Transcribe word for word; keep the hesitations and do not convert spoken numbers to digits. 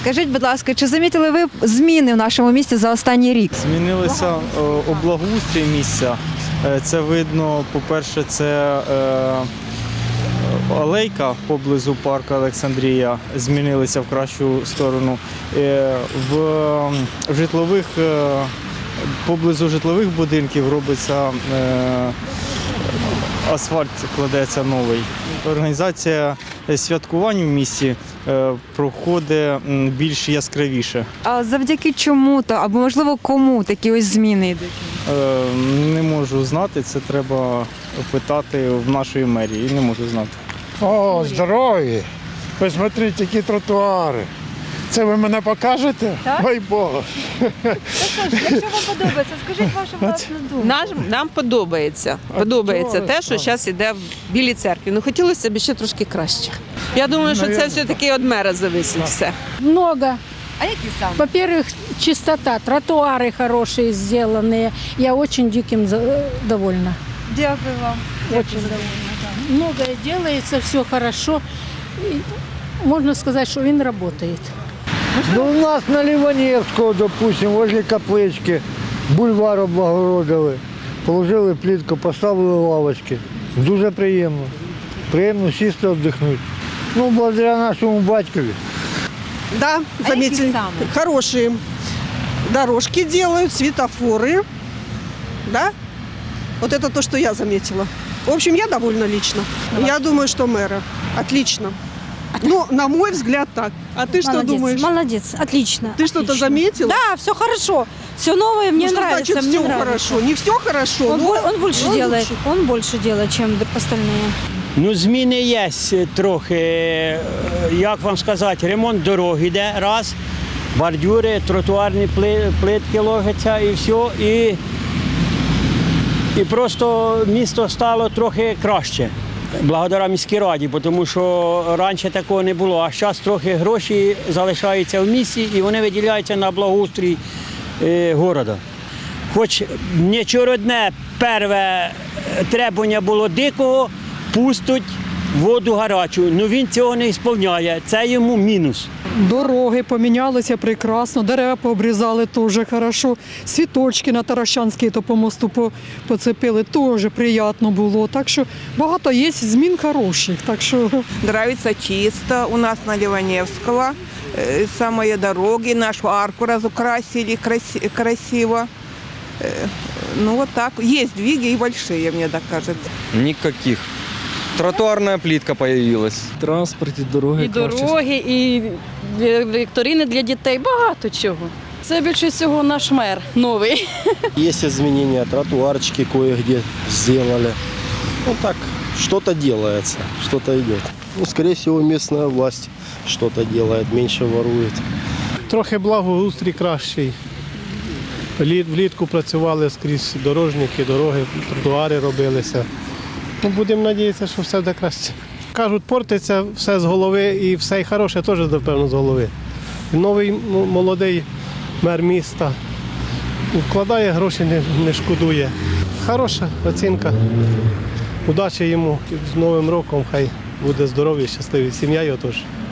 Скажіть, будь ласка, чи замітили ви зміни в нашому місті за останній рік? Змінилося е, облагоустрій місця. Е, Це видно, по-перше, це е, алейка поблизу парку Олександрія змінилася в кращу сторону. Е, В, в житлових, е, поблизу житлових будинків робиться е, асфальт, кладеться новий. Організація святкувань в місті е, проходить м, більш яскравіше. А завдяки чому-то, або можливо кому такі ось зміни йдуть? Е, Не можу знати, це треба питати в нашої мерії, не можу знати. О, здорові! Посмотрите, які тротуари. Це ви мене покажете? Так. Ой, Боже. Якщо вам подобається, скажіть вашу власну думку. Нам, нам подобається. Подобається чого те, ви що так? зараз йде в Білій церкві. Ну хотілося б ще трошки краще. Я думаю, що це все-таки від мера зависить все. Много. А які саме? Во-первых, чистота, тротуары хорошие сделанные. Я очень диким за- довольна. Дякую вам. Очень довольна. Многое делается, все хорошо. И можно сказать, что он работает. Ну, у нас на Ливаневского, допустим, возле каплички, бульвар облагородили, положили плитку, поставили лавочки. Дуже приємно. Приємно сісти, віддихнути. Ну, благодаря нашому батькові. Да, А заметили. какие самые? Хорошие. Дорожки делают, светофоры. Да? Вот это то, что я заметила. В общем, я довольна лично. Я думаю, что мэра. Отлично. Ну, на мой взгляд, так. А ты что Молодец, думаешь? молодец, отлично. Ты что-то отлично. заметила? Да, все хорошо, все новое, мне Ну, что нравится. значит мне все нравится. хорошо? Не все хорошо, Он, но бо- он больше но делает, лучше. он больше делает, чем д- остальные. Ну, зміни є трохи, е, як вам сказати, ремонт дороги йде, раз, бордюри, тротуарні пли- плитки ложаться і все. І, і просто місто стало трохи краще, благодаря міській раді, тому що раніше такого не було, а зараз трохи гроші залишаються в місті і вони виділяються на благоустрій е, міста. Хоч нічого одне, перше требування було дикого, пустить воду гарячу. Ну він цього не виконує, це йому мінус. Дороги помінялися прекрасно, дерева пообрізали теж хорошо, світочки на Таращанській то по мосту по- поцепили, теж приємно було. Так що багато є змін хороших. Так що Нравится чисто. У нас на Ливаневского э, самые дороги, нашу арку разукрасили краси- красиво. Э, Ну вот так. Есть сдвиги и большие, мне так кажется. Никаких. Тротуарная плитка появилась. Транспорт, і дороги. І дороги, і вікторини для дітей, багато чого. Це більше всього наш мер новий. Есть изменения, тротуарчики кое-где сделали. Ну так, что-то делается, что-то идет. Ну, скорее всего, местная власть что-то делает, меньше ворует. Трохи благоустрій кращий. Літ- Влітку працювали скрізь дорожники, дороги, тротуари робилися. Ну, будемо сподіватися, що все буде краще. Кажуть, портиться все з голови і все й хороше теж, напевно, з голови. Новий ну, молодий мер міста вкладає гроші, не, не шкодує. Хороша оцінка. Удачі йому з Новим роком, хай буде здоровий, щасливий, сім'я його теж.